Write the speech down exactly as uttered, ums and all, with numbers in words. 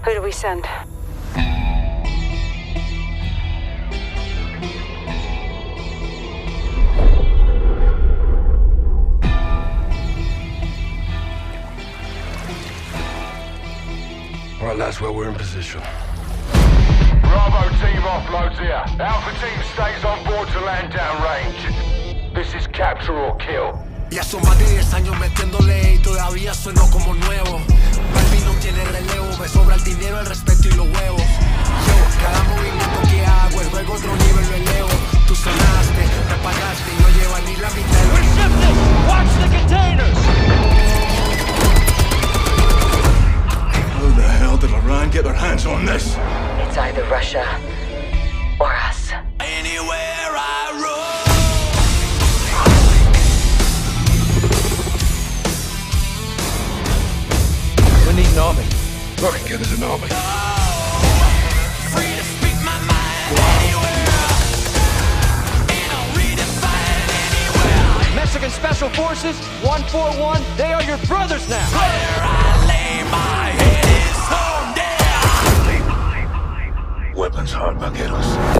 Who do we send? All right, lads, well, we're in position. Bravo team offloads here. Alpha team stays on board to land downrange. This is capture or kill. Ya son más de diez años metiéndole y todavía sueno como nuevo. Balvin no tiene relevo, me sobra el dinero, el respeto y los huevos. Yo, cada movimiento que hago es luego otro nivel lo elevo. Tú sonaste, te apagaste y no lleva ni la mitad de lo We're shifting! Watch the containers! How the hell did Iran get their hands on this? It's either Russia or us. Anywhere I roam. We need an army. Fucking get us an army. Free to speak my mind anywhere. And I'll redefine anywhere. Mexican Special Forces, one forty-one, they are your brothers now. Where I lay my head is home there. Weapons hard, vaqueros.